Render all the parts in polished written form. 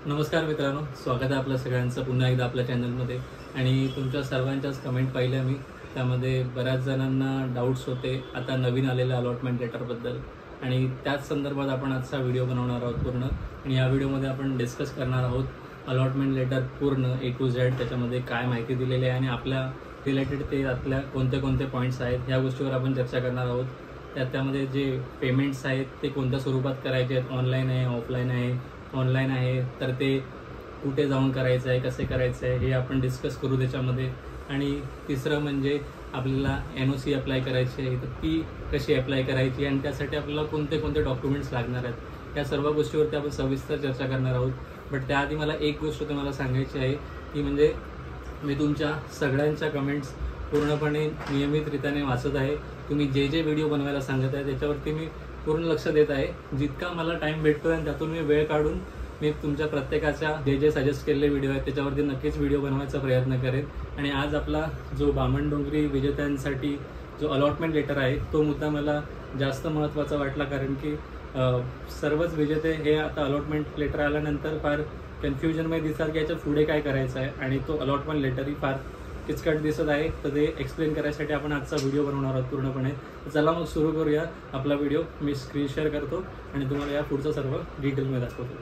नमस्कार मित्रांनो, स्वागत आहे आपल्या सगळ्यांचं पुन्हा एकदा आपल्या चॅनलमध्ये. आणि तुमच्या सर्वांच्याच कमेंट पाहिल्या मी. त्यामध्ये बऱ्याच जणांना डाऊट्स होते आता नवीन आलेल्या अलॉटमेंट लेटरबद्दल, आणि त्याच संदर्भात आपण आजचा व्हिडिओ बनवणार आहोत पूर्ण. आणि या व्हिडिओमध्ये आपण डिस्कस करणार आहोत अलॉटमेंट लेटर पूर्ण A to Z, त्याच्यामध्ये काय माहिती दिलेली आहे आणि आपल्या रिलेटेड ते आपल्या कोणते कोणते पॉईंट्स आहेत ह्या गोष्टीवर आपण चर्चा करणार आहोत. त्यामध्ये जे पेमेंट्स आहेत ते कोणत्या स्वरूपात करायचे आहेत, ऑनलाईन आहे, ऑफलाईन आहे. ऑनलाईन आहे तर ते कुठे जाऊन करायचं आहे, कसे करायचं आहे हे आपण डिस्कस करू त्याच्यामध्ये. आणि तिसरं म्हणजे आपल्याला NOC अप्लाय करायची आहे तर ती कशी अप्लाय करायची आणि त्यासाठी आपल्याला कोणते कोणते डॉक्युमेंट्स लागणार आहेत, या सर्व गोष्टीवरती आपण सविस्तर चर्चा करणार आहोत. बट त्याआधी मला एक गोष्ट तुम्हाला सांगायची आहे की म्हणजे मी तुमच्या सगळ्यांच्या कमेंट्स पूर्णपणे नियमितरित्याने वाचत आहे. तुम्ही जे जे व्हिडिओ बनवायला सांगत आहे त्याच्यावरती मी पूर्ण लक्ष देत आहे. जितका मला टाईम भेटतो आहे आणि त्यातून मी वेळ काढून मी तुमच्या प्रत्येकाच्या जे जे सजेस्ट केलेले व्हिडिओ आहेत त्याच्यावरती नक्कीच व्हिडिओ बनवायचा प्रयत्न करेन. आणि आज आपला जो बामणडोंगरी विजेत्यांसाठी जो अलॉटमेंट लेटर आहे तो मुद्दा मला जास्त महत्त्वाचा वाटला, कारण की सर्वच विजेते हे आता अलॉटमेंट लेटर आल्यानंतर फार कन्फ्युजनमध्ये दिसतात की याच्या पुढे काय करायचं आहे, आणि तो अलॉटमेंट लेटरही फार किचकट दिसत आहे. तर ते एक्सप्लेन करायसाठी आपण आजचा व्हिडिओ बनवणार आहोत पूर्णपणे. चला मग सुरू करूया आपला व्हिडिओ. मी स्क्रीन शेअर करतो आणि तुम्हाला या पुढचं सर्व डिटेलमध्ये दाखवतो.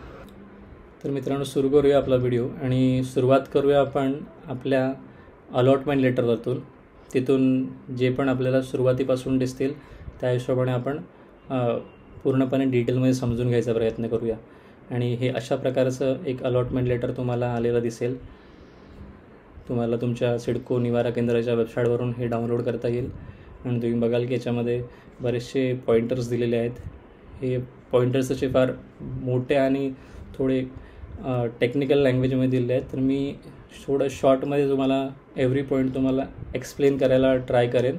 तर मित्रांनो, सुरू करूया आपला व्हिडिओ आणि सुरुवात करूया आपण आपल्या अलॉटमेंट लेटरवरतून. तिथून जे पण आपल्याला सुरुवातीपासून दिसतील त्या हिशोबाने आपण पूर्णपणे डिटेलमध्ये समजून घ्यायचा प्रयत्न करूया. आणि हे अशा प्रकारचं एक अलॉटमेंट लेटर तुम्हाला आलेलं दिसेल. तुम्हाला तुमच्या सिडको निवारा केंद्राच्या वेबसाईटवरून हे डाउनलोड करता येईल. आणि तुम्ही बघाल की याच्यामध्ये बरेचसे पॉईंटर्स दिलेले आहेत. हे पॉईंटर्स असे फार मोठे आणि थोडे टेक्निकल लँग्वेजमध्ये दिलेले आहेत. तर मी थोडं शॉर्टमध्ये तुम्हाला एव्हरी पॉईंट तुम्हाला एक्सप्लेन करायला ट्राय करेन.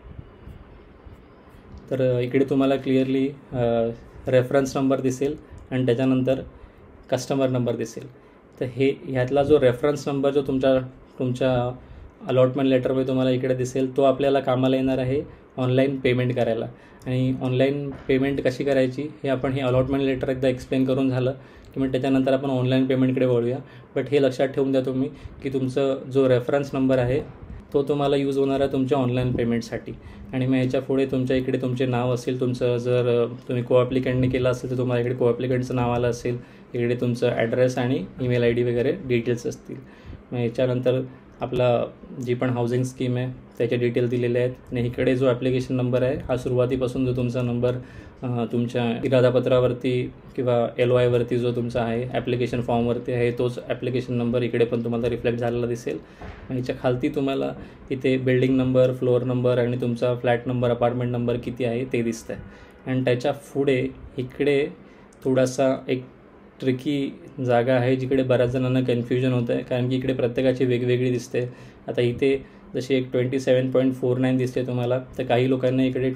तर इकडे तुम्हाला क्लिअरली रेफरन्स नंबर दिसेल आणि त्याच्यानंतर कस्टमर नंबर दिसेल. तर ह्यातला जो रेफरन्स नंबर जो तुमच्या अलॉटमेंट लेटरमध्ये तुम्हाला इकडे दिसेल तो आपल्याला कामाला येणार आहे ऑनलाईन पेमेंट करायला. आणि ऑनलाईन पेमेंट कशी करायची हे आपण हे अलॉटमेंट लेटर एकदा एक्सप्लेन करून झालं की मग त्याच्यानंतर आपण ऑनलाईन पेमेंटकडे वळूया. बट हे लक्षात ठेवून द्या तुम्ही की तुमचं जो रेफरन्स नंबर आहे तो तुम्हाला यूज होणार आहे तुमच्या ऑनलाईन पेमेंटसाठी. आणि मग ह्याच्या पुढे तुमच्या इकडे तुमचे नाव असेल, तुमचं जर तुम्ही कोॲप्लिकंटने केलं असेल तर तुम्हाला इकडे कोॲप्लिकंटचं नाव आलं असेल. इकडे तुमचं ॲड्रेस आणि ईमेल ID वगैरे डिटेल्स असतील. मग याच्यानंतर आपला जी पण हाऊसिंग स्कीम आहे त्याचे डिटेल दिलेले आहेत. आणि इकडे जो ॲप्लिकेशन नंबर आहे हा सुरुवातीपासून जो तुमचा नंबर तुमच्या इरादापत्रावरती किंवा LOIवरती जो तुमचा आहे ॲप्लिकेशन फॉर्मवरती आहे तोच ॲप्लिकेशन नंबर इकडे पण तुम्हाला रिफ्लेक्ट झालेला दिसेल. आणि याच्या खालती तुम्हाला इथे बिल्डिंग नंबर, फ्लोअर नंबर आणि तुमचा फ्लॅट नंबर, अपार्टमेंट नंबर किती आहे ते दिसतं आहे. आणि त्याच्या पुढे इकडे थोडासा एक ट्रिकी जागा आहे जिकडे बऱ्याच जणांना कन्फ्युजन होतं आहे, कारण की इकडे प्रत्येकाची वेगवेगळी दिसते. आता इथे जशी एक 27.49 दिसते तुम्हाला, तर काही लोकांना इकडे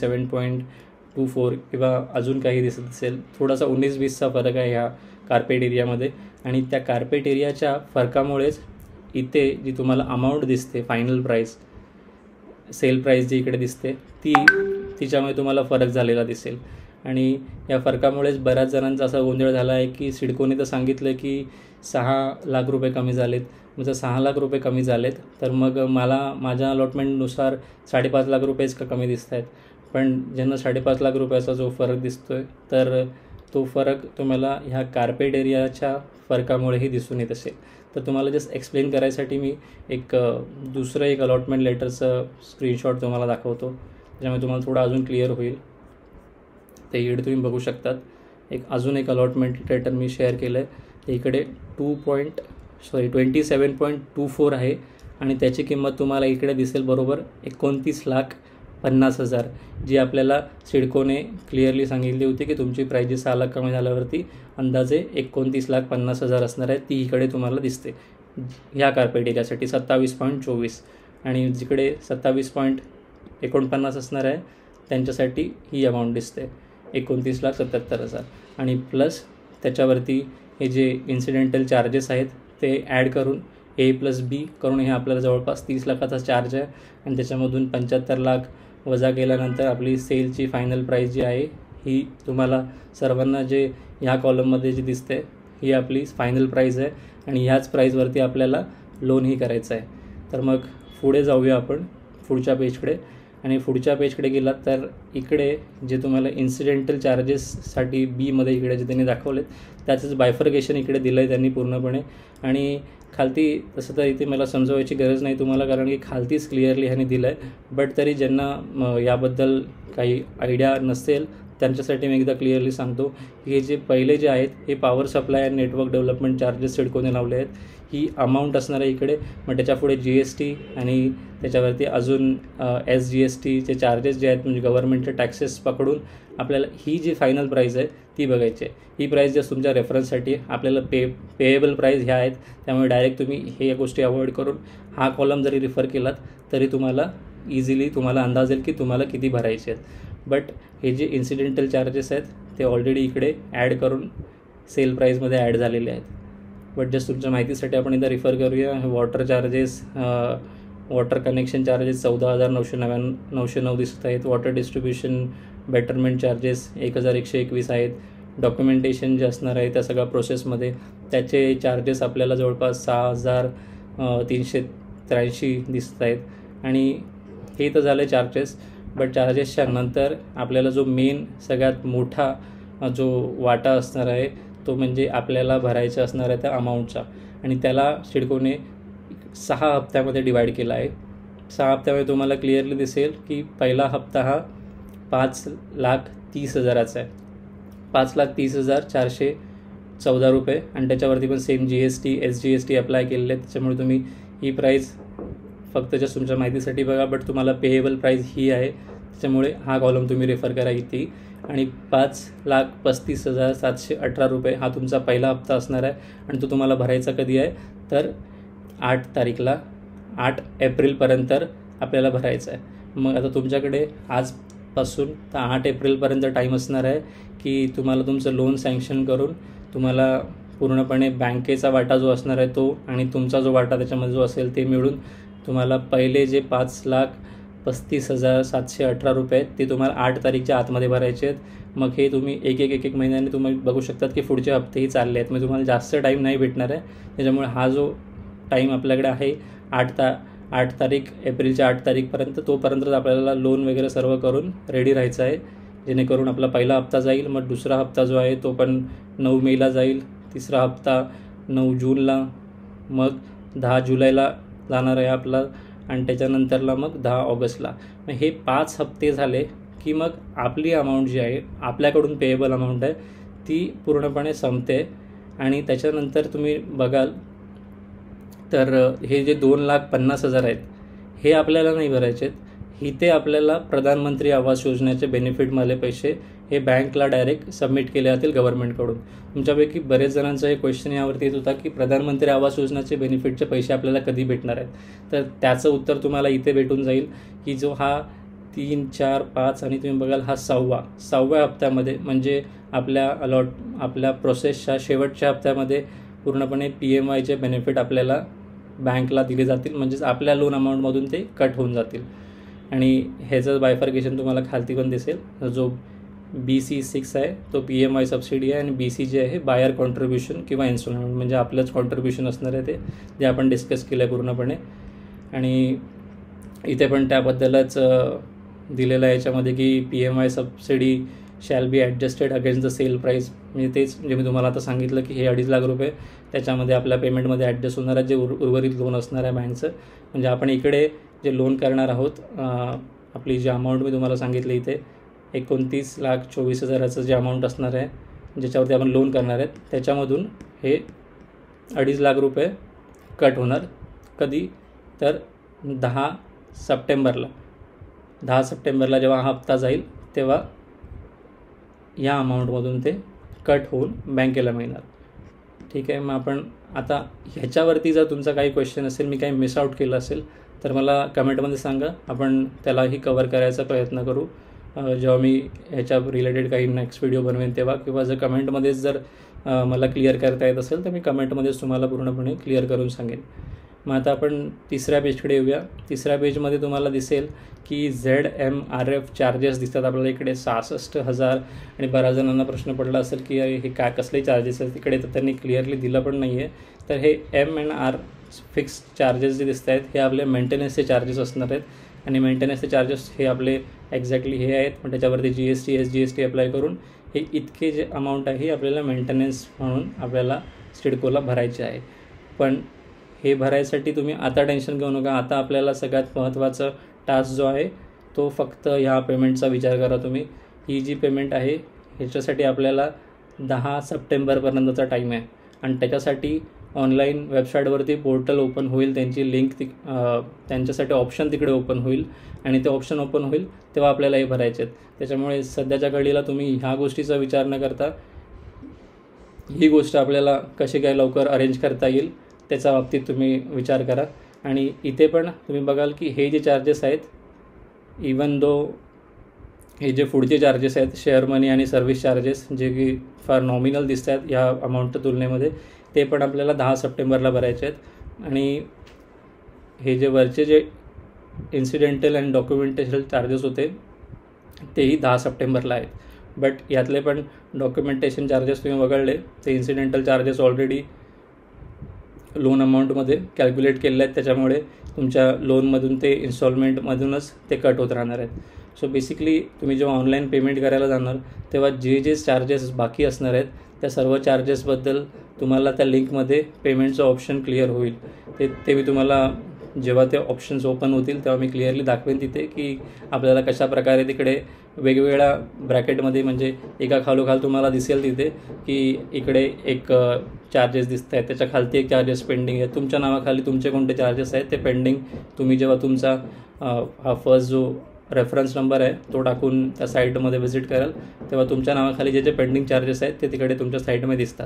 27.24 किंवा अजून काही दिसत असेल. थोडासा 19-20चा फरक आहे ह्या कार्पेट एरियामध्ये. आणि त्या कार्पेट एरियाच्या फरकामुळेच इथे जी तुम्हाला अमाऊंट दिसते, फायनल प्राईस, सेल प्राईस जी इकडे दिसते तिच्यामध्ये तुम्हाला फरक झालेला दिसेल. आणि या फरकामुळेच बऱ्याच जणांचा असा गोंधळ झाला आहे की सिडकोने तर सांगितलं की 6 लाख रुपये कमी झालेत. मग जर 6 लाख रुपये कमी झालेत तर मग मला माझ्या अलॉटमेंटनुसार 5.5 लाख रुपयेच का कमी दिसत आहेत. पण ज्यांना 5.5 लाख रुपयाचा जो फरक दिसतो आहे तर तो फरक तुम्हाला ह्या कार्पेट एरियाच्या फरकामुळेही दिसून येत असेल. तर तुम्हाला जस्ट एक्सप्लेन करायसाठी मी दुसरं एक अलॉटमेंट लेटरचं स्क्रीनशॉट तुम्हाला दाखवतो, त्याच्यामुळे तुम्हाला थोडं अजून क्लिअर होईल. तर इकडे तुम्ही बघू शकतात अजून एक अलॉटमेंट लेटर मी शेअर केलं आहे. ते इकडे 27.24 आहे आणि त्याची किंमत तुम्हाला इकडे दिसेल बरोबर 29,50,000, जी आपल्याला सिडकोने क्लिअरली सांगितली होती की तुमची प्राईस जी 6 लाख कमी झाल्यावरती अंदाजे 29,50,000 असणार आहे. ती इकडे तुम्हाला दिसते ह्या कार्पेट एरियासाठी 27.24. आणि जिकडे 27.49 असणार आहे त्यांच्यासाठी ही अमाऊंट दिसते 29,77,000. आणि प्लस त्याच्यावरती हे जे इन्सिडेंटल चार्जेस आहेत ते ॲड करून A+B करून हे आपल्याला जवळपास 30 लाखाचा चार्ज आहे. आणि त्याच्यामधून 75 लाख वजा केल्यानंतर आपली सेलची फायनल प्राईस जी आहे ही तुम्हाला सर्वांना जे ह्या कॉलममध्ये जी दिसते ही आपली फायनल प्राईस आहे आणि ह्याच प्राईजवरती आपल्याला लोनही करायचं आहे. तर मग पुढे जाऊया आपण पुढच्या पेजकडे. आणि पुढच्या पेजकडे गेलात तर इकडे जे तुम्हाला इन्सिडेंटल चार्जेससाठी बीमध्ये इकडे जे त्यांनी दाखवलेत त्याचंच बायफर्गेशन इकडे दिलं आहे त्यांनी पूर्णपणे. आणि खालती तसं तर इथे मला समजवायची गरज नाही तुम्हाला, कारण की खालतीच क्लिअरली ह्याने दिलं आहे. बट तरी ज्यांना याबद्दल काही आयडिया नसेल त्यांच्यासाठी मी एकदा क्लिअरली सांगतो की हे जे पहिले जे आहेत हे power supply and network development charges सिडकोने लावले आहेत. ही अमाऊंट असणार आहे इकडे. मग त्याच्यापुढे GST आणि त्याच्यावरती अजून SGSTचे चार्जेस जे आहेत म्हणजे गव्हर्नमेंटचे टॅक्सेस पकडून आपल्याला ही जी फायनल प्राईस आहे ती बघायची आहे. ही प्राईस जस्ट तुमच्या रेफरन्ससाठी आपल्याला पेएबल प्राईस ह्या आहेत, त्यामुळे डायरेक्ट तुम्ही हे गोष्टी अवॉइड करून हा कॉलम जरी रिफर केलात तरी तुम्हाला इझिली तुम्हाला अंदाज येईल की तुम्हाला किती भरायचे आहेत. बट हे जे इन्सिडेंटल चार्जेस आहेत ते ऑलरेडी इकडे ॲड करून सेल प्राईजमध्ये ॲड झालेले आहेत. बट जस्ट तुमच्या माहितीसाठी आपण एकदा रिफर करूया. Water charges, water connection charges 14,909 दिसत आहेत. वॉटर डिस्ट्रीब्युशन बेटरमेंट चार्जेस 1,121 आहेत. डॉक्युमेंटेशन जे असणार आहे त्या सगळ्या प्रोसेसमध्ये त्याचे चार्जेस आपल्याला जवळपास 6,383 दिसत आहेत. आणि हे तर झाले चार्जेस. बट चार्जेसच्या नंतर आपल्याला जो मेन सगळ्यात मोठा जो वाटा असणार आहे तो म्हणजे आपल्याला भरायचा असणार आहे त्या अमाऊंटचा. आणि त्याला सिडकोने 6 हप्त्यामध्ये डिवाईड केला आहे. 6 हप्त्यामध्ये तुम्हाला क्लिअरली दिसेल की पहिला हप्ता हा 5,30,000चा आहे. 5,30,414 रुपये आणि त्याच्यावरती पण सेम GST SGST अप्लाय केलेले आहेत. त्याच्यामुळे तुम्ही ही प्राईस फक्त जस्ट तुमच्या माहितीसाठी बघा. बट तुम्हाला पेएबल प्राईस ही आहे, त्याच्यामुळे हा कॉलम तुम्ही रेफर करा इथे. आणि 5,35,718 रुपये हा तुमचा पहिला हप्ता असणार आहे. आणि तो तुम्हाला भरायचा कधी आहे तर 8 तारीखला 8 एप्रिलपर्यंत आपल्याला भरायचा आहे. मग आता तुमच्याकडे आजपासून तर 8 एप्रिलपर्यंत टाईम असणार आहे की तुम्हाला तुमचं लोन सँक्शन करून तुम्हाला पूर्णपणे बँकेचा वाटा जो असणार आहे तो आणि तुमचा जो वाटा त्याच्यामध्ये जो असेल ते मिळून तुम्हाला पहिले जे 5,35,718 रुपये आहेत ते तुम्हाला 8 तारीखच्या आतमध्ये भरायचे आहेत. मग हे तुम्ही एक महिन्याने तुम्ही बघू शकतात की पुढचे हप्तेही चालले आहेत. म्हणजे तुम्हाला जास्त टाईम नाही भेटणार आहे. त्याच्यामुळे हा जो टाईम आपल्याकडे आहे 8 तारीख एप्रिलच्या 8 तारीखपर्यंत, तोपर्यंत आपल्याला लोन वगैरे सर्व करून रेडी राहायचं आहे. जेणेकरून आपला पहिला हप्ता जाईल. मग दुसरा हप्ता जो आहे तो पण 9 मेला जाईल. तिसरा हप्ता 9 जूनला, मग 10 जुलैला जाणार आहे आपला आणि त्याच्यानंतरला मग 10 ऑगस्टला. मग हे 5 हप्ते झाले की मग आपली अमाऊंट जी आहे आपल्याकडून पेएबल अमाऊंट आहे ती पूर्णपणे संपते. आणि त्याच्यानंतर तुम्ही बघाल तर हे जे 2,50,000 आहेत हे आपल्याला नाही भरायचे आहेत. इथे आपल्याला प्रधानमंत्री आवास योजनेचे बेनिफिटवाले पैसे हे बँकला डायरेक्ट सबमिट केले जातील गव्हर्नमेंटकडून. तुमच्यापैकी बरेच जणांचा हे क्वेश्चन यावरती येत होता की प्रधानमंत्री आवास योजनेचे बेनिफिटचे पैसे आपल्याला कधी भेटणार आहेत. तर त्याचं उत्तर तुम्हाला इथे भेटून जाईल की जो हा 3, 4, 5 आणि तुम्ही बघाल हा 6व्या हप्त्यामध्ये म्हणजे आपल्या प्रोसेसच्या शेवटच्या हप्त्यामध्ये पूर्णपणे PMYचे बेनिफिट आपल्याला बँकला दिले जातील. म्हणजेच आपल्या लोन अमाऊंटमधून ते कट होऊन जातील. आणि ह्याचं बायफर्गेशन तुम्हाला खालती पण दिसेल. जो BC6 आहे तो PMY सबसिडी आहे आणि BC जे आहे बायर कॉन्ट्रीब्युशन किंवा इन्स्टॉलमेंट म्हणजे आपलंच कॉन्ट्रीब्युशन असणार आहे ते, जे आपण डिस्कस केलं आहे पूर्णपणे. आणि इथे पण त्याबद्दलच दिलेलं आहे याच्यामध्ये की PMY subsidy shall be adjusted against the sale price. म्हणजे तेच जे मी तुम्हाला आता सांगितलं की हे 2.5 लाख रुपये त्याच्यामध्ये आपल्या पेमेंटमध्ये ॲडजस्ट होणार आहे जे उर्वरित लोन असणार आहे बँकचं. म्हणजे आपण इकडे जे लोन करणार आहोत आपली जी अमाऊंट मी तुम्हाला सांगितली इथे 29,24,000चं जे अमाऊंट असणार आहे ज्याच्यावरती आपण लोन करणार आहेत त्याच्यामधून हे 2.5 लाख रुपये कट होणार. कधी तर 10 सप्टेंबरला जेव्हा हा हप्ता जाईल तेव्हा या अमाऊंटमधून ते कट होऊन बँकेला मिळणार. ठीक आहे. मग आपण आता ह्याच्यावरती जर तुमचा काही क्वेश्चन असेल, मी काही मिस आउट केलं असेल तर मला कमेंटमध्ये सांगा. आपण त्यालाही कवर करायचा प्रयत्न करू जेव्हा मी ह्याच्या रिलेटेड काही नेक्स्ट व्हिडिओ बनवेन तेव्हा. किंवा जर कमेंटमध्येच जर मला क्लिअर करता येत असेल तर मी कमेंटमध्येच तुम्हाला पूर्णपणे क्लिअर करून सांगेन. मग आता आपण तिसऱ्या पेजकडे येऊया. तिसऱ्या पेजमध्ये तुम्हाला दिसेल की ZMRF चार्जेस दिसतात आपल्याला इकडे 66,000. आणि बऱ्याच जणांना प्रश्न पडला असेल की हे काय कसले चार्जेस आहेत तिकडे, तर त्यांनी क्लिअरली दिलं पण नाही आहे. तर हे M&R फिक्स चार्जेस जे दिसत आहेत हे आपले मेंटेनन्सचे चार्जेस असणार आहेत. आणि मेंटेनन्सचे चार्जेस हे आपले एक्झॅक्टली हे आहेत, पण त्याच्यावरती GST SGST अप्लाय करून हे इतके जे अमाऊंट आहे आपल्याला मेंटेनन्स म्हणून आपल्याला सिडकोला भरायचे आहे. पण हे भरायसाठी तुम्ही आता टेन्शन घेऊ नका. आता आपल्याला सगळ्यात महत्त्वाचा टास्क जो आहे तो फक्त ह्या पेमेंटचा विचार करा तुम्ही. ही जी पेमेंट आहे ह्याच्यासाठी आपल्याला 10 सप्टेंबरपर्यंतचा टाईम आहे. आणि त्याच्यासाठी ऑनलाईन वेबसाईटवरती पोर्टल ओपन होईल, त्यांची लिंक त्यांच्यासाठी ऑप्शन तिकडे ओपन होईल. आणि ते ऑप्शन ओपन होईल तेव्हा आपल्याला हे भरायचे आहेत. त्याच्यामुळे सध्याच्या घडीला तुम्ही ह्या गोष्टीचा विचार न करता ही गोष्ट आपल्याला कशी काय लवकर अरेंज करता येईल त्याच्या बाबतीत तुम्ही विचार करा. आणि इथे पण तुम्ही बघाल की हे जे चार्जेस आहेत, इवन दो हे जे पुढचे चार्जेस आहेत शेअर मनी आणि सर्व्हिस चार्जेस जे की फार नॉमिनल दिसत आहेत या अमाऊंटच्या तुलनेमध्ये, ते पण आपल्याला 10 सप्टेंबरला भरायचे आहेत. आणि हे जे वरचे जे इन्सिडेंटल अँड डॉक्युमेंटेशन चार्जेस होते तेही 10 सप्टेंबरला आहेत. बट यातले पण डॉक्युमेंटेशन चार्जेस तुम्ही वगळले, ते इन्सिडेंटल चार्जेस ऑलरेडी लोन अमाऊंटमध्ये कॅल्क्युलेट केलेले आहेत, त्याच्यामुळे तुमच्या लोनमधून ते इन्स्टॉलमेंटमधूनच ते कट होत राहणार आहेत. सो बेसिकली तुम्ही जेव्हा ऑनलाईन पेमेंट करायला जाणार तेव्हा जे चार्जेस बाकी असणार आहेत त्या सर्व चार्जेसबद्दल तुम्हाला त्या लिंकमध्ये पेमेंटचं ऑप्शन क्लिअर होईल. ते मी तुम्हाला जेव्हा ते ऑप्शन्स ओपन होतील तेव्हा मी क्लिअरली दाखवेन तिथे की आपल्याला कशा प्रकारे तिकडे वेगवेगळ्या ब्रॅकेटमध्ये, म्हणजे एका खालोखाल तुम्हाला दिसेल तिथे की इकडे एक चार्जेस दिसत आहेत, त्याच्या खालती एक चार्जेस पेंडिंग आहे. तुमच्या नावाखाली तुमचे कोणते चार्जेस आहेत ते पेंडिंग तुम्ही जेव्हा तुमचा हा फर्स्ट जो रेफरन्स नंबर आहे तो टाकून त्या साईटमध्ये व्हिजिट कराल तेव्हा तुमच्या नावाखाली जे पेंडिंग चार्जेस आहेत ते तिकडे तुमच्या साईटमध्ये दिसतात.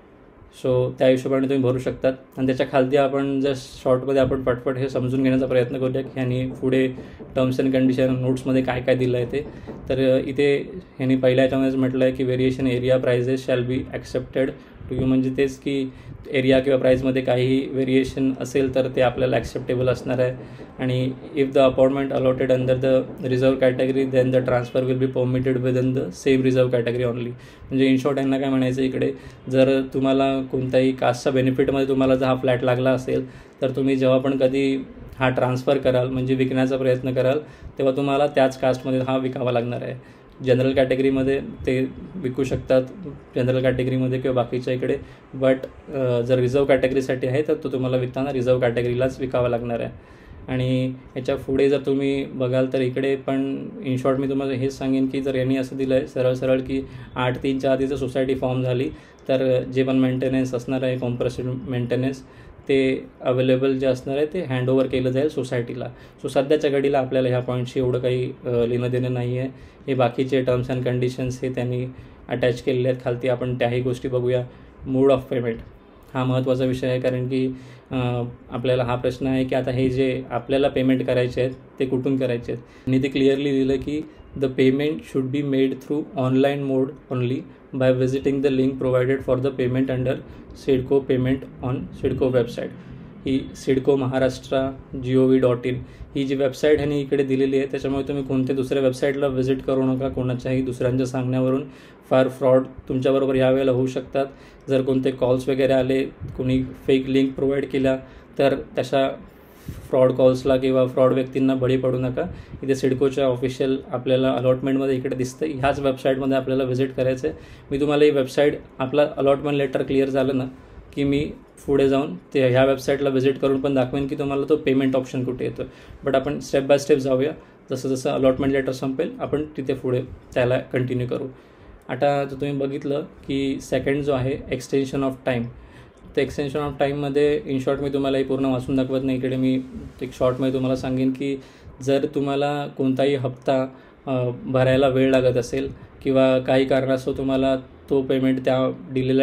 सो त्या हिशोबाने तुम्ही भरू शकतात. आणि त्याच्या खालती आपण जस्ट शॉर्टमध्ये आपण पटपट हे समजून घेण्याचा प्रयत्न करूया की ह्यांनी पुढे टर्म्स अँड कंडिशन नोट्समध्ये काय काय दिलं आहे ते. तर इथे ह्यांनी पहिल्या ह्याच्यामध्येच म्हटलं आहे की variation area prices shall be accepted to you, म्हणजे तेच की एरिया किंवा प्राईजमध्ये काहीही व्हेरिएशन असेल तर ते आपल्याला ॲक्सेप्टेबल असणार आहे. आणि if the appointment allotted under the reserve category then the transfer will be permitted within the same reserve category only. म्हणजे इन शॉर्ट यांना काय म्हणायचं इकडे, जर तुम्हाला कोणत्याही कास्टच्या बेनिफिटमध्ये तुम्हाला जर हा फ्लॅट लागला असेल तर तुम्ही जेव्हा पण कधी हा ट्रान्सफर कराल म्हणजे विकण्याचा प्रयत्न कराल तेव्हा तुम्हाला त्याच कास्टमध्ये हा विकावा लागणार आहे. जनरल कॅटेगरीमध्ये ते विकू शकतात, जनरल कॅटेगरीमध्ये किंवा बाकीच्या इकडे. बट जर रिझर्व कॅटेगरीसाठी आहे तर तो तुम्हाला विकताना रिझर्व कॅटेगरीलाच विकावा लागणार आहे. आणि याच्या पुढे जर तुम्ही बघाल तर इकडे पण इन शॉर्ट मी तुम्हाला हेच सांगेन की जर यांनी असं दिलं आहे सरळ की 8/3च्या आधी जर सोसायटी फॉर्म झाली तर जे पण मेंटेनन्स असणार आहे कॉम्प्रेसिव्ह मेंटेनन्स ते अवेलेबल जे असणार आहे ते हँडओव्हर केलं जाईल सोसायटीला. सो सध्याच्या घडीला आपल्याला ह्या पॉईंटशी एवढं काही लेणं देणं नाही आहे. हे बाकीचे टर्म्स अँड कंडिशन्स हे त्यांनी अटॅच केलेले आहेत खालती, आपण त्याही गोष्टी बघूया. मोड ऑफ पेमेंट हा महत्त्वाचा विषय आहे, कारण की आपल्याला हा प्रश्न आहे की आता हे जे आपल्याला पेमेंट करायचे आहेत ते कुठून करायचे आहेत. आणि ते क्लिअरली दिलं की the payment should be made through online mode only by visiting the link provided for the payment under CIDCO payment on CIDCO website. ही सिडको महाराष्ट्र gov.in ही जी वेबसाईट ह्यांनी इकडे दिलेली आहे, त्याच्यामुळे तुम्ही कोणत्या दुसऱ्या वेबसाईटला व्हिजिट करू नका. कोणाच्याही दुसऱ्यांच्या सांगण्यावरून फार फ्रॉड तुमच्याबरोबर यावेळेला होऊ शकतात. जर कोणते कॉल्स वगैरे आले, कोणी फेक लिंक प्रोव्हाइड केला तर तशा फ्रॉड कॉल्सला किंवा फ्रॉड व्यक्तींना बळी पडू नका. इथे सिडकोच्या ऑफिशियल आपल्याला अलॉटमेंटमध्ये इकडे दिसतं, ह्याच वेबसाईटमध्ये आपल्याला व्हिजिट करायचं आहे. मी तुम्हाला ही वेबसाईट आपला अलॉटमेंट लेटर क्लिअर झालं ना की मी पुढे जाऊन ते ह्या वेबसाईटला व्हिजिट करून पण दाखवेन की तुम्हाला तो पेमेंट ऑप्शन कुठे येतो. बट आपण स्टेप बाय स्टेप जाऊया. जसं जसं अलॉटमेंट लेटर संपेल आपण तिथे पुढे त्याला कंटिन्यू करू. आता जर तुम्ही बघितलं की सेकंड जो आहे एक्सटेन्शन ऑफ टाईम, तर एक्सटेन्शन ऑफ टाईममध्ये इन शॉर्ट मी तुम्हाला हे पूर्ण वाचून दाखवत नाही. इकडे मी एक शॉर्टमध्ये तुम्हाला सांगेन की जर तुम्हाला कोणताही हप्ता भरायला वेळ लागत असेल किंवा काही कारणास्तव तुम्हाला तो पेमेंट त्या दिलेल्या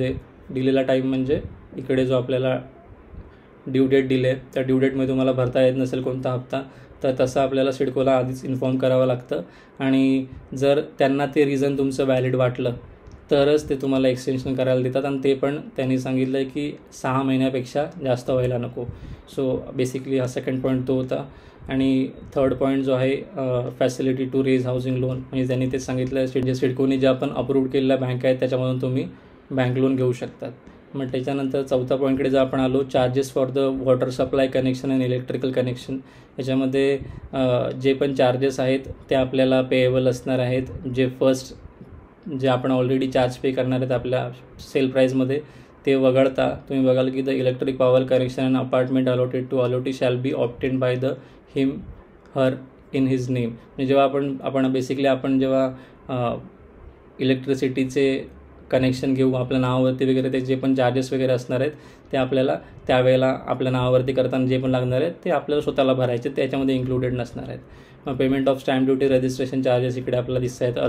टाईम म्हणजे इकडे जो आपल्याला ड्यू डेट दिले त्या ड्यू डेटमध्ये तुम्हाला भरता येत नसेल कोणता हप्ता, तर तसं आपल्याला सिडकोला आधीच इन्फॉर्म करावं लागतं. आणि जर त्यांना ते रिझन तुमचं व्हॅलिड वाटलं तरच ते तुम्हाला एक्सटेन्शन करायला देतात, आणि ते पण त्यांनी सांगितलं आहे की 6 महिन्यापेक्षा जास्त व्हायला नको. सो बेसिकली हा सेकंड पॉईंट तो होता. आणि थर्ड पॉईंट जो आहे facility to raise housing loan, म्हणजे त्यांनी ते सांगितलं जे सिडकोने ज्या आपण अप्रूव्ड केलेल्या बँक आहेत त्याच्यामधून तुम्ही बँक लोन घेऊ शकतात. मग त्याच्यानंतर चौथा पॉईंटकडे जर आपण आलो, charges for the water supply connection and electrical connection. याच्यामध्ये जे पण चार्जेस आहेत ते आपल्याला पेएबल असणार आहेत. जे आपण ऑलरेडी चार्ज पे करणार आहेत आपल्या सेल प्राईजमध्ये, ते वगळता तुम्ही बघाल की the electric power connection and apartment allotted to allottee shall be obtain by the him her in his name. म्हणजे जेव्हा आपण बेसिकली आपण जेव्हा इलेक्ट्रिसिटीचे कनेक्शन घेऊ आपल्या नावावरती वगैरे, ते जे पण चार्जेस वगैरे असणार आहेत ते आपल्याला त्यावेळेला आपल्या नावावरती करताना जे पण लागणार आहेत ते आपल्याला स्वतःला भरायचे, त्याच्यामध्ये इन्क्लुडेड नसणार आहेत. मग payment of stamp duty registration charges इकडे आपल्याला दिसत आहेत.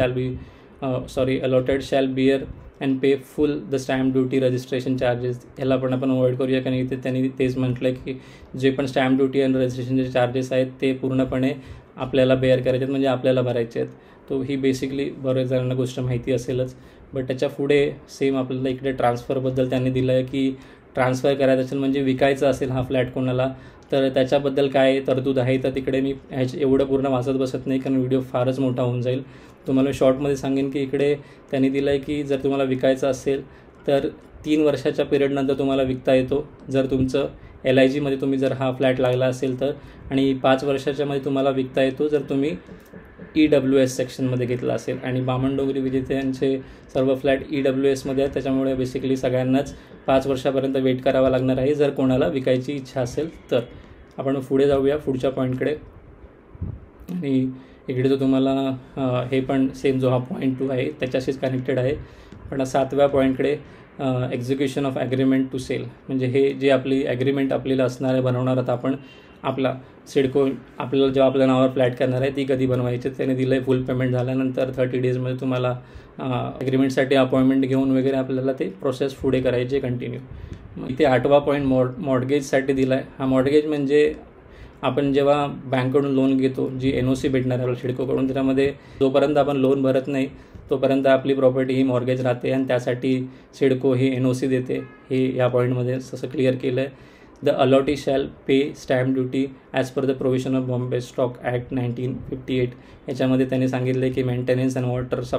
Allotted shall bear and pay full the stamp duty registration charges. ह्याला पण आपण अवॉइड करूया, कारण इथे त्यांनी तेच म्हटलं की जे पण स्टॅम्प ड्युटी आणि रजिस्ट्रेशनचे चार्जेस आहेत ते पूर्णपणे आपल्याला बेअर करायचे आहेत, म्हणजे आपल्याला भरायचे आहेत. तो ही बेसिकली बऱ्याच जणांना गोष्ट माहिती असेलच. बट त्याच्या पुढे सेम आपल्याला इकडे ट्रान्सफरबद्दल त्यांनी दिलं आहे की ट्रान्सफर करायचं असेल म्हणजे विकायचं असेल हा फ्लॅट कोणाला, तर त्याच्याबद्दल काय तरतूद आहे. तर तिकडे मी एवढं पूर्ण वाचत बसत नाही, कारण व्हिडिओ फारच मोठा होऊन जाईल. तुम्हाला शॉर्टमध्ये सांगेन की इकडे त्यांनी दिलं आहे की जर तुम्हाला विकायचं असेल तर 3 वर्षाच्या पिरियडनंतर तुम्हाला विकता येतो, जर तुमचं LIGमध्ये तुम्ही जर हा फ्लॅट लागला असेल तर. आणि 5 वर्षाच्यामध्ये तुम्हाला विकता येतो जर तुम्ही EWS सेक्शनमध्ये घेतला असेल. आणि बामणडोंगरी विजेत्यांचे सर्व फ्लॅट EWSमध्ये आहेत, त्याच्यामुळे बेसिकली सगळ्यांनाच 5 वर्षापर्यंत वेट करावा लागणार आहे जर कोणाला विकायची इच्छा असेल तर. आपण पुढे जाऊया पुढच्या पॉईंटकडे. आणि इकडे जो तुम्हाला हे पण सेम जो हा पॉईंट 2 आहे त्याच्याशीच कनेक्टेड आहे. पण 7व्या पॉईंटकडे execution of agreement to sale, म्हणजे हे जे आपली ॲग्रीमेंट आपल्याला असणार आहे बनवणार आहोत आपण आपला सिडको आपल्याला जेव्हा आपल्या नावावर फ्लॅट करणार आहे ती कधी बनवायची. त्याने दिलं आहे फुल पेमेंट झाल्यानंतर 30 डेजमध्ये तुम्हाला ॲग्रीमेंटसाठी अपॉइंटमेंट घेऊन वगैरे आपल्याला ते प्रोसेस पुढे करायची कंटिन्यू. इथे 8वा पॉईंट मॉर्टगेजसाठी दिला आहे. हा मॉर्टगेज म्हणजे आपण जेव्हा बँककडून लोन घेतो, जी NOC भेटणार आहे आपल्याला सिडकोकडून, त्याच्यामध्ये जोपर्यंत आपण लोन भरत नाही तोपर्यंत आपली प्रॉपर्टी ही मॉर्गेज राहते, आणि त्यासाठी सिडको ही NOC देते. हे या पॉईंटमध्ये तसं क्लिअर केलं आहे. The allottee shall pay stamp duty as per the provision of Bombay stock act 1958. याच्यामध्ये त्यांनी सांगितलं आहे की maintenance and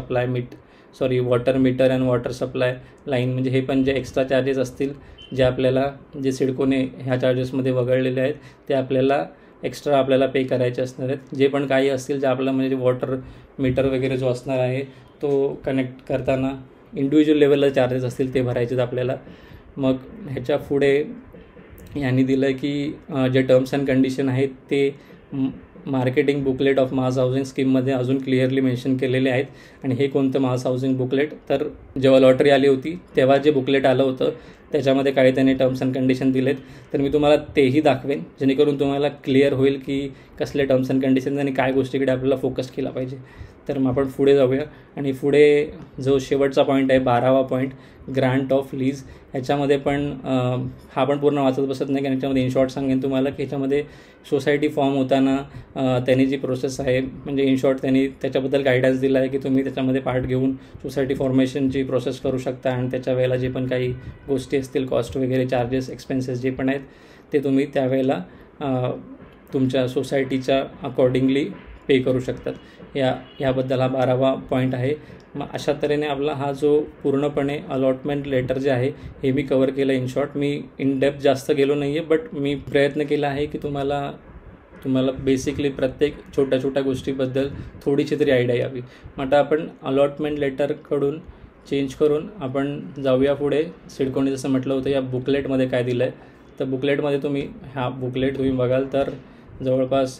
water meter and water supply line, म्हणजे हे पण जे एक्स्ट्रा चार्जेस असतील जे आपल्याला जे सिडकोने ह्या चार्जेसमध्ये वगळलेले आहेत ते आपल्याला एक्स्ट्रा आपल्याला पे करायचे असणार आहेत. जे पण काही असतील जे आपल्याला म्हणजे वॉटर मीटर वगैरे जो असणार आहे तो कनेक्ट करताना इंडिव्हिज्युअल लेवलला चार्जेस असतील ते भरायचेच आपल्याला. मग ह्याच्या पुढे यांनी दिलं आहे की जे टर्म्स अँड कंडिशन आहेत ते marketing booklet of mass housing स्कीममध्ये अजून क्लिअरली मेन्शन केलेले आहेत. आणि हे कोणतं मास हाऊसिंग बुकलेट, तर जेव्हा लॉटरी आली होती तेव्हा जे बुकलेट आलं होतं त्याच्यामध्ये काही त्यांनी टर्म्स अँड कंडिशन दिलेत, तर मी तुम्हाला तेही दाखवेन जेणेकरून तुम्हाला क्लिअर होईल की कसले टर्म्स अँड कंडिशन्स आणि काय गोष्टीकडे आपल्याला फोकस केला पाहिजे. तर मग आपण पुढे जाऊया. आणि पुढे जो शेवटचा पॉईंट आहे 12वा पॉईंट ग्रांट ऑफ लीज, ह्याच्यामध्ये पण हा पण पूर्ण वाचत बसत नाही, कारण याच्यामध्ये इन शॉर्ट सांगेन तुम्हाला की ह्याच्यामध्ये सोसायटी फॉर्म होताना त्यांनी जी प्रोसेस आहे, म्हणजे इन शॉर्ट त्यांनी त्याच्याबद्दल गायडन्स दिला आहे की तुम्ही त्याच्यामध्ये पार्ट घेऊन सोसायटी फॉर्मेशनची प्रोसेस करू शकता, आणि त्याच्या वेळेला जे पण काही गोष्टी असतील कॉस्ट वगैरे चार्जेस एक्सपेन्सेस जे पण आहेत ते तुम्ही त्यावेळेला तुमच्या सोसायटीच्या अकॉर्डिंगली पे करू शकतात. याबद्दल हा 12वा पॉईंट आहे. मग अशा तऱ्हेने आपला हा जो पूर्णपणे अलॉटमेंट लेटर जे आहे हे मी कवर केलं इन शॉर्ट. मी इन डेप्थ जास्त गेलो नाही आहे, बट मी प्रयत्न केला आहे की तुम्हाला बेसिकली प्रत्येक छोट्या गोष्टीबद्दल थोडीशी तरी आयडिया यावी. मग आता आपण अलॉटमेंट लेटरकडून चेंज करून आपण जाऊया पुढे. सिडकोने जसं म्हटलं होतं या बुकलेटमध्ये काय दिलं आहे, तर बुकलेटमध्ये तुम्ही तुम्ही बघाल तर जवळपास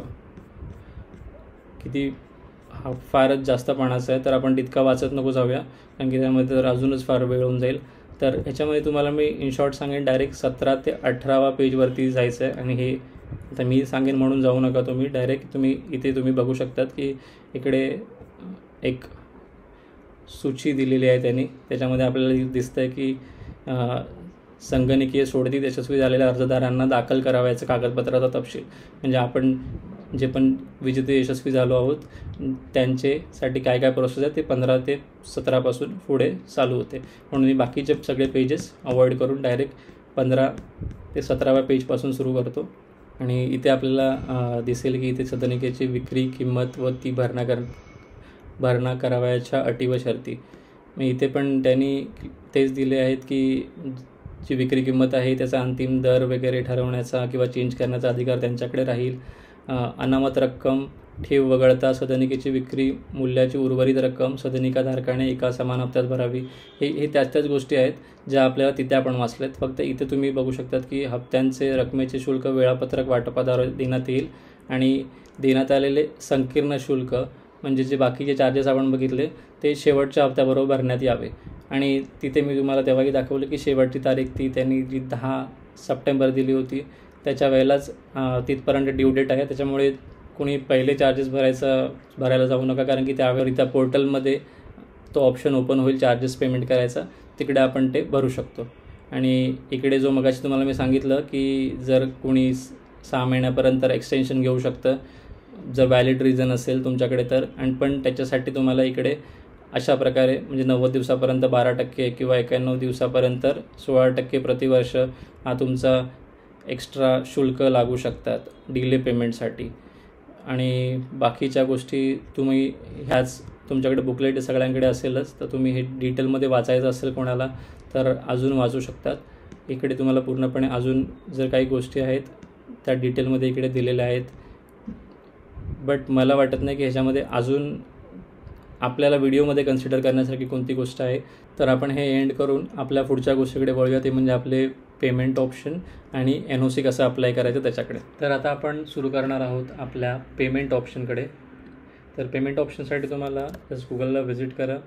किती फारच जास्त पानाचं आहे, तर आपण तितका वाचत नको जाऊया, कारण की त्यामध्ये तर अजूनच फार वेळ होऊन जाईल. तर ह्याच्यामध्ये तुम्हाला मी इन शॉर्ट सांगेन डायरेक्ट 17 ते 18वा पेजवरती जायचं आहे. आणि हे आता मी सांगेन म्हणून जाऊ नका, तुम्ही डायरेक्ट तुम्ही बघू शकतात की इकडे एक सूची दिलेली आहे त्यांनी. त्याच्यामध्ये आपल्याला दिसतं आहे की संगणकीय सोडती यशस्वी झालेल्या अर्जदारांना दाखल करावयाचं कागदपत्राचा तपशील, म्हणजे आपण जे पण विजेते यशस्वी झालो आहोत त्यांचेसाठी काय काय प्रोसेस आहे ते 15 ते 17 पुढे चालू होते. म्हणून मी बाकीचे सगळे पेजेस अवॉइड करून डायरेक्ट 15 ते 17व्या पेजपासून सुरू करतो. आणि इथे आपल्याला दिसेल की इथे सदनिकेची विक्री किंमत व ती भरणा करावयाच्या अटी व शर्ती. मग इथे पण त्यांनी तेच दिले आहेत की जी विक्री किंमत आहे त्याचा अंतिम दर वगैरे ठरवण्याचा किंवा चेंज करण्याचा अधिकार त्यांच्याकडे राहील. अनामत रक्कम ठेव वगळता सदनिकेची विक्री मूल्याची उर्वरित रक्कम सदनिकाधारकाने एका समान हप्त्यात भरावी. हे त्याच गोष्टी आहेत ज्या आपल्याला तिथे आपण वाचल्यात. फक्त इथे तुम्ही बघू शकतात की हप्त्यांचे रकमेचे शुल्क वेळापत्रक वाटपाद्वारे देण्यात येईल आणि देण्यात आलेले संकीर्ण शुल्क म्हणजे जे बाकीचे चार्जेस आपण बघितले ते शेवटच्या हप्त्याबरोबर भरण्यात यावे. आणि तिथे मी तुम्हाला तेव्हाही दाखवलं की शेवटची तारीख ती त्यांनी जी 10 सप्टेंबर दिली होती त्याच्या वेळेलाच तिथपर्यंत ड्यू डेट आहे. त्याच्यामुळे कोणी पहिले चार्जेस भरायला जाऊ नका, कारण की त्यावेळी त्या पोर्टलमध्ये तो ऑप्शन ओपन होईल चार्जेस पेमेंट करायचा, तिकडे आपण ते भरू शकतो. आणि इकडे जो मगाशी तुम्हाला मी सांगितलं की जर कोणी 6 महिन्यापर्यंत एक्सटेन्शन घेऊ शकतं जर व्हॅलिड रिझन असेल तुमच्याकडे तर. आणि पण त्याच्यासाठी तुम्हाला इकडे अशा प्रकारे म्हणजे 90 दिवसापर्यंत 12% किंवा 91 दिवसापर्यंत 16% प्रतिवर्ष हा तुमचा एक्स्ट्रा शुल्क लागू शकतात डिले पेमेंटसाठी. आणि बाकीच्या गोष्टी तुम्ही ह्याच तुमच्याकडे बुकलेट सगळ्यांकडे असेलच, तर तुम्ही हे डिटेलमध्ये वाचायचं असेल कोणाला तर अजून वाचू शकतात. इकडे तुम्हाला पूर्णपणे अजून जर काही गोष्टी आहेत त्या डिटेलमध्ये इकडे दिलेल्या आहेत. बट मला वाटत नाही की ह्याच्यामध्ये अजून आपल्याला व्हिडिओमध्ये कन्सिडर करण्यासारखी कोणती गोष्ट आहे. तर आपण हे एंड करून आपल्या पुढच्या गोष्टीकडे वळूया, ते म्हणजे आपले पेमेंट ऑप्शन आणि NOC कसं अप्लाय करायचं त्याच्याकडे. तर आता आपण सुरू करणार आहोत आपल्या पेमेंट ऑप्शनकडे. तर पेमेंट ऑप्शनसाठी तुम्हाला जसं गुगलला व्हिजिट करा.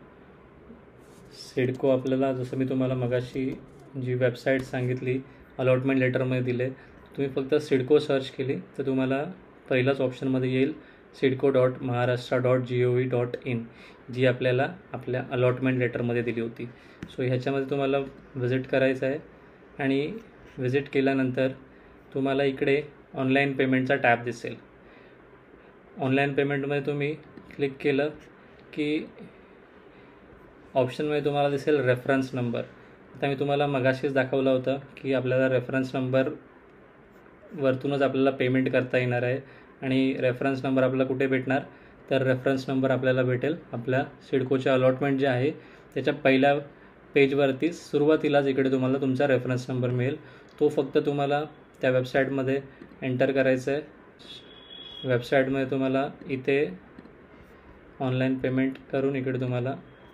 सिडको आपल्याला जसं मी तुम्हाला मगाशी जी वेबसाईट सांगितली अलॉटमेंट लेटरमध्ये दिले, तुम्ही फक्त सिडको सर्च केली तर तुम्हाला पहिलाच ऑप्शनमध्ये येईल sidco.maharashtra.gov.in जी आपल्याला आपल्या अलॉटमेंट लेटरमध्ये दिली होती. सो ह्याच्यामध्ये तुम्हाला व्हिजिट करायचं आहे आणि व्हिजिट केल्यानंतर तुम्हाला इकडे ऑनलाईन पेमेंटचा टॅब दिसेल. ऑनलाईन पेमेंटमध्ये तुम्ही क्लिक केलं की ऑप्शनमध्ये तुम्हाला दिसेल रेफरन्स नंबर. आता मी तुम्हाला मगाशीच दाखवलं होतं की आपल्याला रेफरन्स नंबरवरतूनच आपल्याला पेमेंट करता येणार आहे. आणि रेफरन्स नंबर आपल्याला कुठे भेटणार तर रेफरन्स नंबर आपल्याला भेटेल आपल्या सिडकोच्या अलॉटमेंट जे आहे त्याच्या पहिल्या पेजवरती सुरुवातीलाच इकडे तुम्हाला तुमचा रेफरन्स नंबर मिळेल. तो फक्त तुम्हाला त्या वेबसाईटमध्ये एंटर करायचा आहे. वेबसाईटमध्ये तुम्हाला इथे ऑनलाईन पेमेंट करून इकडे तुम्हाला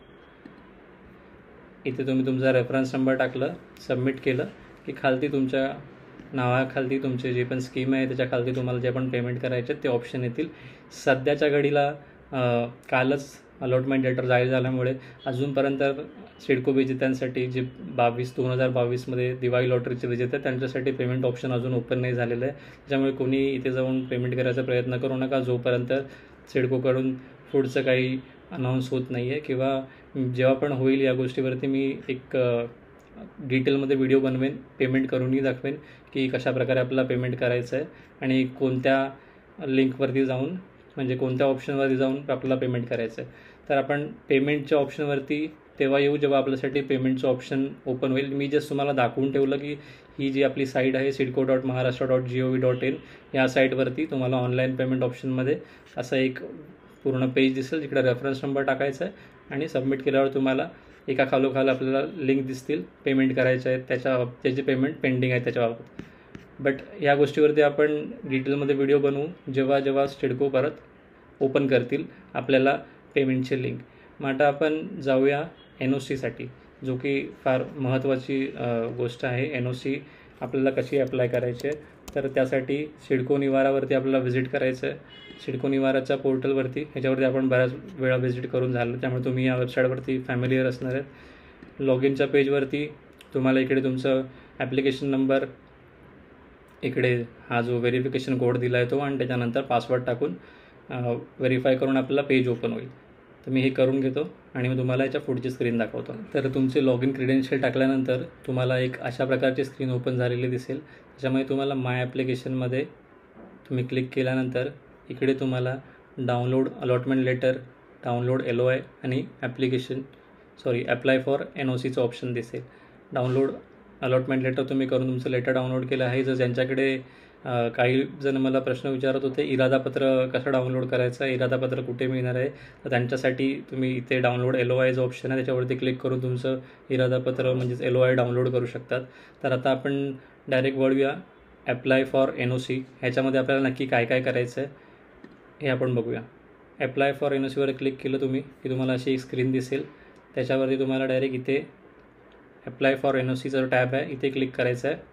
इथे तुम्ही तुमचा रेफरन्स नंबर टाकलं, सबमिट केलं की खालती तुमच्या नावाखालती तुमचे जे पण स्कीम आहे त्याच्या खालती तुम्हाला जे पण पेमेंट करायचे ते ऑप्शन येतील. सध्याच्या घडीला कालच अलॉटमेंट लेटर जाहीर झाल्यामुळे अजूनपर्यंत सिडको विजेत्यांसाठी जे 2022मध्ये दिवाळी लॉटरीचे विजेते त्यांच्यासाठी पेमेंट ऑप्शन अजून ओपन नाही झालेलं आहे. त्याच्यामुळे कोणी इथे जाऊन पेमेंट करायचा प्रयत्न करू नका जोपर्यंत सिडकोकडून पुढचं काही अनाऊन्स होत नाही आहे. किंवा जेव्हा पण होईल या गोष्टीवरती मी एक डिटेलमध्ये व्हिडिओ बनवेन, पेमेंट करूनही दाखवेन की कशाप्रकारे आपल्याला पेमेंट करायचं आहे आणि कोणत्या लिंकवरती जाऊन म्हणजे कोणत्या ऑप्शनवरती जाऊन आपल्याला पेमेंट करायचं आहे. तर आपण पेमेंटच्या ऑप्शनवरती तेव्हा येऊ जेव्हा आपल्यासाठी पेमेंटचं ऑप्शन ओपन होईल. मी जस्ट तुम्हाला दाखवून ठेवलं की ही जी आपली साईट आहे sidco.maharashtra.gov.in या साईटवरती तुम्हाला ऑनलाईन पेमेंट ऑप्शनमध्ये असं एक पूर्ण पेज दिसेल जिकडे रेफरन्स नंबर टाकायचा आहे आणि सबमिट केल्यावर तुम्हाला एका खालोखाल आपल्याला लिंक दिसतील पेमेंट करायचे आहेत त्याची पेमेंट पेंडिंग आहे त्याच्याबाबत. बट या गोष्टीवरती आपण डिटेलमध्ये व्हिडिओ बनवू जेव्हा सिडको परत ओपन करतील आपल्याला पेमेंटची लिंक. मग आता आपण जाऊया NOCसाठी जो की फार महत्त्वाची गोष्ट आहे. NOC आपल्याला कशी अप्लाय करायची आहे तर त्यासाठी सिडको निवारावरती आपल्याला व्हिजिट करायचं आहे. सिडको निवाराच्या पोर्टलवरती ह्याच्यावरती आपण बऱ्याच वेळा व्हिजिट करून झालं त्यामुळे तुम्ही या वेबसाईटवरती फॅमिलियर असणार आहेत. लॉग इनच्या पेजवरती तुम्हाला इकडे तुमचं ॲप्लिकेशन नंबर इकडे हा जो व्हेरिफिकेशन कोड दिला आहे तो आणि त्याच्यानंतर पासवर्ड टाकून व्हेरीफाय करून आपल्याला पेज ओपन होईल. तर मी हे करून घेतो आणि मी तुम्हाला याच्या पुढची स्क्रीन दाखवतो. तर तुमचे लॉग इन क्रेडेन्शियल टाकल्यानंतर तुम्हाला एक अशा प्रकारची स्क्रीन ओपन झालेली दिसेल. त्याच्यामुळे तुम्हाला माय ॲप्लिकेशनमध्ये तुम्ही क्लिक केल्यानंतर इकडे तुम्हाला download allotment letter, download LOI आणि अप्लाय फॉर NOCचं ऑप्शन दिसेल. डाउनलोड अलॉटमेंट लेटर तुम्ही करून तुमचं लेटर डाउनलोड केलं आहे. जर ज्यांच्याकडे काही जण मला प्रश्न विचारत होते इरादापत्र कसं डाउनलोड करायचं, इरादापत्र कुठे मिळणार आहे, तर त्यांच्यासाठी तुम्ही इथे डाउनलोड LOI जो ऑप्शन आहे त्याच्यावरती क्लिक करून तुमचं इरादापत्र म्हणजेच LOI डाउनलोड करू शकतात. तर आता आपण डायरेक्ट वळूया अप्लाय फॉर NOC. ह्याच्यामध्ये आपल्याला नक्की काय काय करायचं आहे हे आपण बघूया. अप्लाय फॉर NOCवर क्लिक केलं तुम्ही की तुम्हाला अशी एक स्क्रीन दिसेल. त्याच्यावरती तुम्हाला डायरेक्ट इथे अप्लाय फॉर NOCचा टॅब आहे, इथे क्लिक करायचं आहे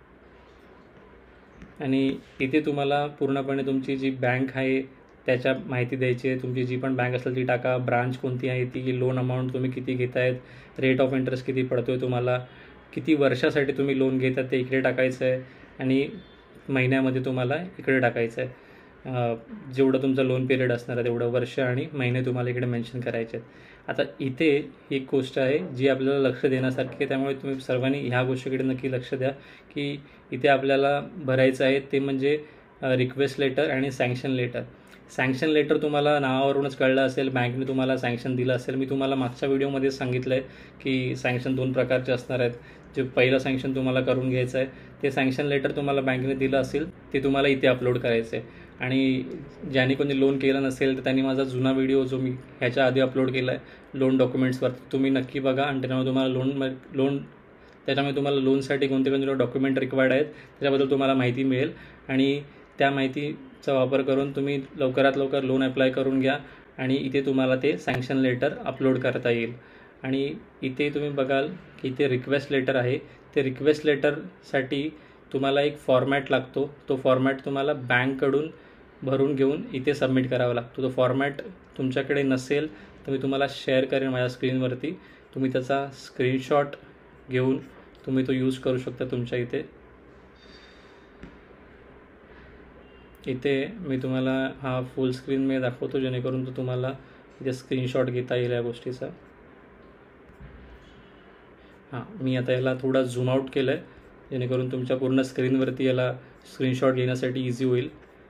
आणि इथे तुम्हाला पूर्णपणे तुमची जी बँक आहे त्याच्या माहिती द्यायची आहे. तुमची जी पण बँक असेल ती टाका, ब्रांच कोणती आहे ती, लोन अमाऊंट तुम्ही किती घेत आहेत, रेट ऑफ इंटरेस्ट किती पडतो आहे तुम्हाला, किती वर्षासाठी तुम्ही लोन घेतात ते इकडे टाकायचं आहे आणि महिन्यामध्ये तुम्हाला इकडे टाकायचं आहे. जेवढं तुमचं लोन पिरियड असणार आहे तेवढं वर्ष आणि महिने तुम्हाला इकडे मेन्शन करायचे आहेत. आता इथे एक गोष्ट आहे जी आपल्याला लक्ष देण्यासारखी आहे, त्यामुळे तुम्ही सर्वांनी ह्या गोष्टीकडे नक्की लक्ष द्या की इथे आपल्याला भरायचं आहे ते म्हणजे रिक्वेस्ट लेटर आणि सँक्शन लेटर. सँक्शन लेटर तुम्हाला नावावरूनच कळलं असेल, बँकेने तुम्हाला सँक्शन दिलं असेल. मी तुम्हाला मागच्या व्हिडिओमध्ये सांगितलं आहे की सँक्शन 2 प्रकारचे असणार आहेत. जे पहिलं सँक्शन तुम्हाला करून घ्यायचं आहे ते सँक्शन लेटर तुम्हाला बँकेने दिलं असेल ते तुम्हाला इथे अपलोड करायचं आहे. आणि ज्यांनी कोणी लोन केलं नसेल तर त्यांनी माझा जुना व्हिडिओ जो मी ह्याच्या आधी अपलोड केला आहे लोन डॉक्युमेंट्सवर तुम्ही नक्की बघा आणि त्याच्यामुळे तुम्हाला त्याच्यामुळे तुम्हाला लोनसाठी कोणते कोणते डॉक्युमेंट रिक्वायर्ड आहेत त्याच्याबद्दल तुम्हाला माहिती मिळेल आणि त्या माहितीचा वापर करून तुम्ही लवकरात लवकर लोन अप्लाय करून घ्या आणि इथे तुम्हाला ते सँक्शन लेटर अपलोड करता येईल. आणि इथे तुम्ही बघाल की इथे रिक्वेस्ट लेटर आहे. ते रिक्वेस्ट लेटरसाठी तुम्हाला एक फॉर्मॅट लागतो. तो फॉर्मॅट तुम्हाला बँककडून भरून घेऊन इथे सबमिट करावा लागतो. तो फॉर्मॅट तुमच्याकडे नसेल तर मी तुम्हाला शेअर करेन माझ्या स्क्रीनवरती. तुम्ही त्याचा स्क्रीनशॉट घेऊन तुम्ही तो यूज करू शकता तुमच्या इथे. इथे मी तुम्हाला हा फुल स्क्रीन मी दाखवतो जेणेकरून तो तुम्हाला इथे स्क्रीनशॉट घेता येईल या गोष्टीचा. मी आता याला थोडा झूम आउट केलं आहे जेणेकरून तुमच्या पूर्ण स्क्रीनवरती याला स्क्रीनशॉट घेण्यासाठी इझी होईल.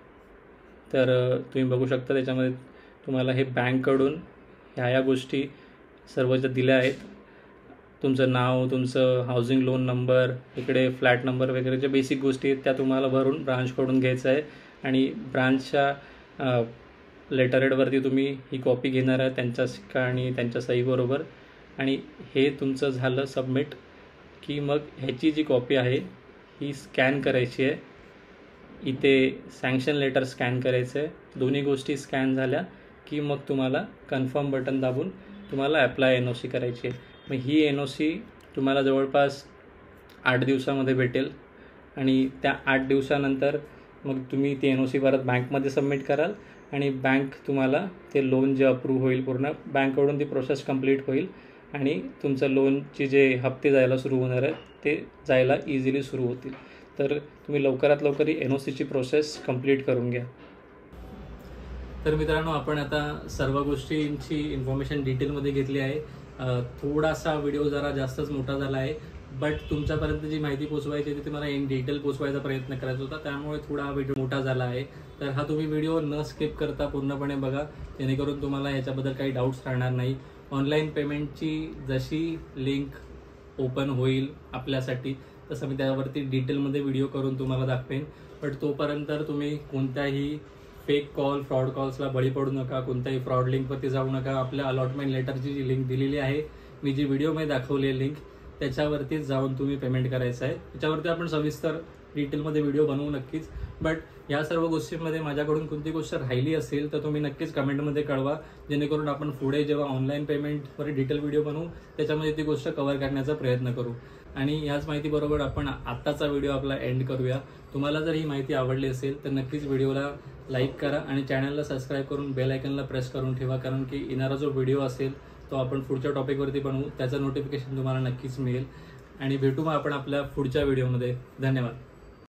तर तुम्ही बघू शकता त्याच्यामध्ये तुम्हाला हे बँककडून ह्या गोष्टी सर्व ज्या दिल्या आहेत, तुमचं नाव, तुमचं हाऊसिंग लोन नंबर, इकडे फ्लॅट नंबर वगैरे ज्या बेसिक गोष्टी आहेत त्या तुम्हाला भरून ब्रांचकडून घ्यायचं आहे आणि ब्रांचच्या लेटरहेडवरती तुम्ही ही कॉपी घेणार आहे त्यांचा शिक्का आणि त्यांच्या सहीबरोबर. आणि हे तुमचं झालं सबमिट की मग ह्याची जी कॉपी आहे ही स्कॅन करायची आहे. इथे सँक्शन लेटर स्कॅन करायचं आहे. दोन्ही गोष्टी स्कॅन झाल्या की मग तुम्हाला कन्फर्म बटन दाबून तुम्हाला अप्लाय NOC करायची आहे. मग ही NOC तुम्हाला जवळपास 8 दिवसामध्ये भेटेल आणि त्या 8 दिवसानंतर मग तुम्ही ती NOC परत बँकमध्ये सबमिट कराल आणि बँक तुम्हाला ते लोन जे अप्रूव्ह होईल पूर्ण बँककडून ती प्रोसेस कंप्लीट होईल आणि तुमचं लोनचे जे हप्ते जायला सुरू होणार आहेत ते जायला इझिली सुरू होतील. तर तुम्ही लवकरात लवकर ही NOCची प्रोसेस कंप्लीट करून घ्या. तर मित्रांनो आपण आता सर्व गोष्टींची इन्फॉर्मेशन डिटेलमध्ये घेतली आहे. थोडासा व्हिडिओ जरा जास्तच मोठा झाला आहे बट तुमच्यापर्यंत जी माहिती पोचवायची ती मला इन डिटेल पोचवायचा प्रयत्न करायचा होता त्यामुळे थोडा हा व्हिडिओ मोठा झाला आहे. तर हा तुम्ही व्हिडिओ न स्किप करता पूर्णपणे बघा जेणेकरून तुम्हाला याच्याबद्दल काही डाऊट्स राहणार नाही. ऑनलाईन पेमेंटची जशी लिंक ओपन होईल आपल्यासाठी तसं मी त्यावरती डिटेलमध्ये व्हिडिओ करून तुम्हाला दाखवेन. बट तोपर्यंत तुम्ही कोणत्याही फेक कॉल, फ्रॉड कॉल्सला बळी पडू नका, कोणत्याही फ्रॉड लिंकवरती जाऊ नका. आपल्या अलॉटमेंट लेटरची जी लिंक दिलेली आहे, मी जी व्हिडिओमध्ये दाखवली लिंक त्याच्यावरतीच जाऊन तुम्ही पेमेंट करायचं आहे. त्याच्यावरती आपण सविस्तर डिटेलमध्ये व्हिडिओ बनवू नक्कीच. बट या सर्व गोष्टींमध्ये माझ्याकडून कोणती गोष्ट राहिली असेल तर तुम्ही नक्कीच कमेंटमध्ये कळवा जेणेकरून आपण पुढे जेव्हा ऑनलाईन पेमेंटवर डिटेल व्हिडिओ बनवू त्याच्यामध्ये ती गोष्ट कव्हर करण्याचा प्रयत्न करू. आणि याच माहितीबरोबर आपण आत्ताचा व्हिडिओ आपला एंड करूया. तुम्हाला जर ही माहिती आवडली असेल तर नक्कीच व्हिडिओला लाईक करा आणि चॅनलला सबस्क्राईब करून बेल आयकनला प्रेस करून ठेवा कारण की येणारा जो व्हिडिओ असेल तो आपण पुढच्या टॉपिकवरती बनवू त्याचं नोटिफिकेशन तुम्हाला नक्कीच मिळेल. आणि भेटू मग आपण आपल्या पुढच्या व्हिडिओमध्ये. धन्यवाद.